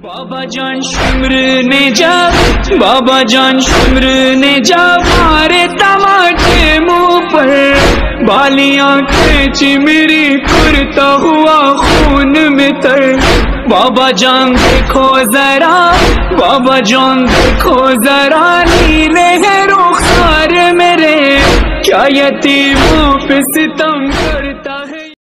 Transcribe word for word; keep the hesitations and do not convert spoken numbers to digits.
बाबा जान शुम्र ने जब बाबा जान शुम्र ने जब मारे टमाटे मुंह पर, बालियां खींची मेरी कुर्ता हुआ खून में तर। बाबा जान देखो जरा, बाबा जान देखो जरा, नीले हैं रुखसार मेरे, क्या यतीमों पे सितम